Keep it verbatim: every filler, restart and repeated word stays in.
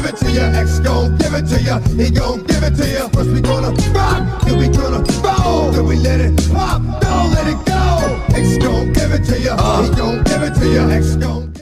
it to you. X gon' give it to you. He gon' give it to you. First we gonna rock, then we gonna roll, then we let it pop, don't let it go. X gon' give it to you. He gon' give it to you. X gon'